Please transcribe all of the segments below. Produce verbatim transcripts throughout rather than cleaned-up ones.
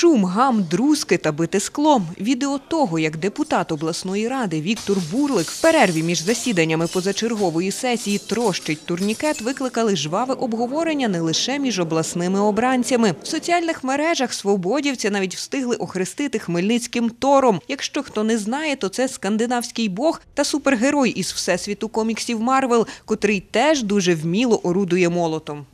Шум, гам, друзки та бите скло. Відео того, як депутат обласної ради Віктор Бурлик в перерві між засіданнями позачергової сесії трощить турнікет, викликали жваве обговорення не лише між обласними обранцями. В соціальних мережах свободівці навіть встигли охрестити Хмельницьким Тором. Якщо хто не знає, то це скандинавський бог та супергерой із всесвіту коміксів Марвел, котрий теж дуже вміло орудує молотом.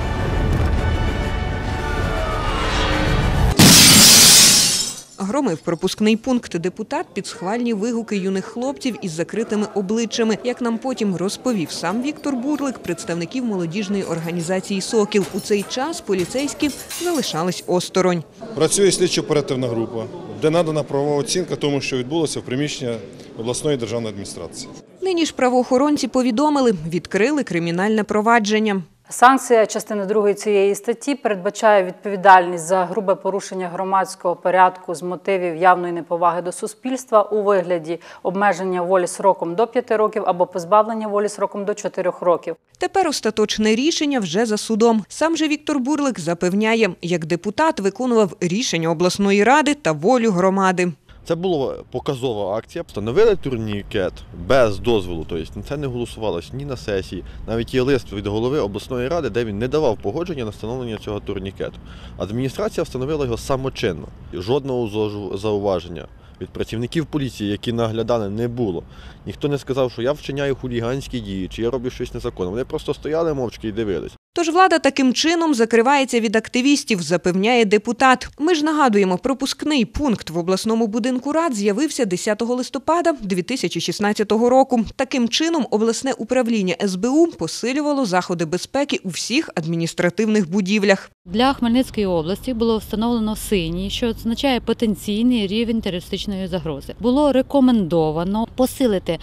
Громив пропускний пункт депутат під схвальні вигуки юних хлопців із закритими обличчями. Як нам потім розповів сам Віктор Бурлик, представників молодіжної організації «Сокіл». У цей час поліцейські залишались осторонь. Працює слідчо-оперативна група, де надана правова оцінка тому, що відбулося в приміщенні обласної державної адміністрації. Нині ж правоохоронці повідомили, відкрили кримінальне провадження. Санкція частини другої цієї статті передбачає відповідальність за грубе порушення громадського порядку з мотивів явної неповаги до суспільства у вигляді обмеження волі сроком до п'яти років або позбавлення волі сроком до чотирьох років. Тепер остаточне рішення вже за судом. Сам же Віктор Бурлик запевняє, як депутат виконував рішення обласної ради та волю громади. Це була показова акція. Встановили турнікет без дозволу, тобто це не голосувалося ні на сесії. Навіть є лист від голови обласної ради, де він не давав погодження на встановлення цього турнікету. Адміністрація встановила його самочинно. Жодного зауваження від працівників поліції, які наглядали, не було. Ніхто не сказав, що я вчиняю хуліганські дії, чи я роблю щось незаконне. Вони просто стояли мовчки і дивились. Тож влада таким чином закривається від активістів, запевняє депутат. Ми ж нагадуємо, пропускний пункт в обласному будинку рад з'явився десятого листопада дві тисячі шістнадцятого року. Таким чином обласне управління ес бе у посилювало заходи безпеки у всіх адміністративних будівлях. Для Хмельницької області було встановлено синій, що означає потенційний рівень терористичної загрози. Було рекомендовано посилити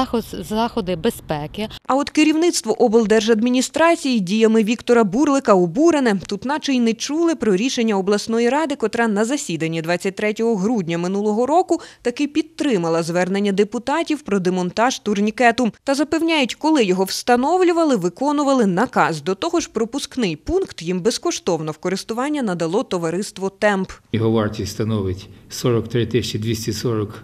заходи безпеки. А от керівництво облдержадміністрації діями Віктора Бурлика обурене. Тут наче й не чули про рішення обласної ради, котра на засіданні двадцять третього грудня минулого року таки підтримала звернення депутатів про демонтаж турнікету. Та запевняють, коли його встановлювали, виконували наказ. До того ж, пропускний пункт їм безкоштовно в користування надало товариство «Темп». Його вартість становить сорок три тисячі двісті сорок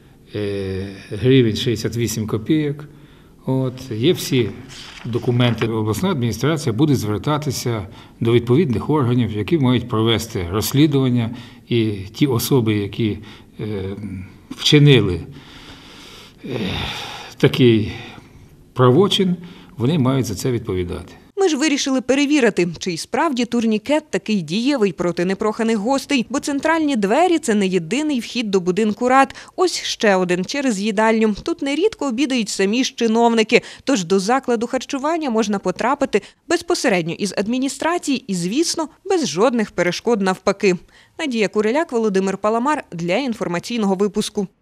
гривень шістдесят вісім копійок. От, є всі документи. Обласна адміністрація буде звертатися до відповідних органів, які мають провести розслідування, і ті особи, які е, вчинили е, такий правочин, вони мають за це відповідати. Ми ж вирішили перевірити, чи й справді турнікет такий дієвий проти непроханих гостей, бо центральні двері – це не єдиний вхід до будинку рад. Ось ще один через їдальню. Тут нерідко обідають самі ж чиновники, тож до закладу харчування можна потрапити безпосередньо із адміністрації і, звісно, без жодних перешкод навпаки. Надія Куриляк, Володимир Паламар для інформаційного випуску.